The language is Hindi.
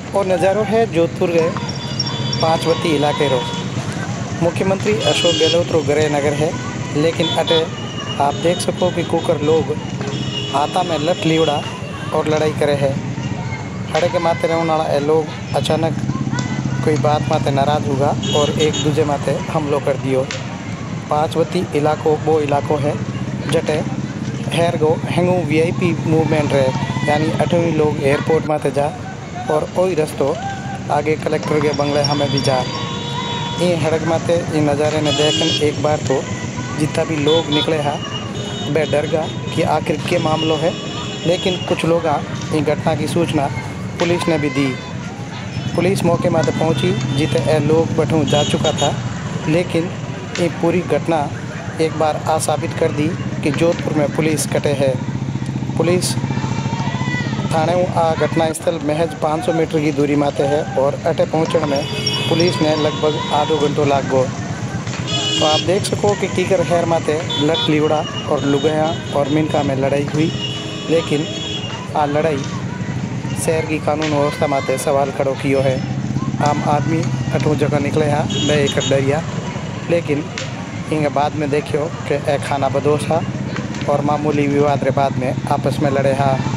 और नज़ारो है जोधपुर के पांचवती इलाके रो। मुख्यमंत्री अशोक गहलोत रो गृह नगर है, लेकिन अटे आप देख सको कि कुकर लोग आता में लठ लीवड़ा और लड़ाई करे है। हड़े के माते रहने वाला ए लोग अचानक कोई बात माते नाराज़ होगा और एक दूजे माते हमलो कर दियो। पांचवती इलाको वो इलाको है जटे हेर गो हेंगू वीआईपी मूवमेंट रहे, यानी अठवी लोग एयरपोर्ट माते जा और वही रस्तो आगे कलेक्टर के बंगले हमें भी जा। ये हड़क माते ये नज़ारे ने देखन एक बार तो जितना भी लोग निकले हा वह डर गा कि आखिर क्या मामलो है। लेकिन कुछ लोग ये घटना की सूचना पुलिस ने भी दी। पुलिस मौके माते पहुंची जिते ए लोग बठू जा चुका था, लेकिन ये पूरी घटना एक बार आ साबित कर दी कि जोधपुर में पुलिस कटे है। पुलिस थाने आ घटना स्थल महज 500 मीटर की दूरी माते है और अटे पहुँचने में पुलिस ने लगभग आधो घंटो लाग गो। तो आप देख सको कि कीकर हेर माते लट लिवड़ा और लुगाया और मिनका में लड़ाई हुई, लेकिन आ लड़ाई शहर की कानून व्यवस्था माते सवाल खड़ो कियो है। आम आदमी अठू जगह निकले हा मैं एक डरिया, लेकिन इंगे बाद में देखियो कि ए खाना बदोश हा और मामूली विवाद रे बाद में आपस में लड़े हा।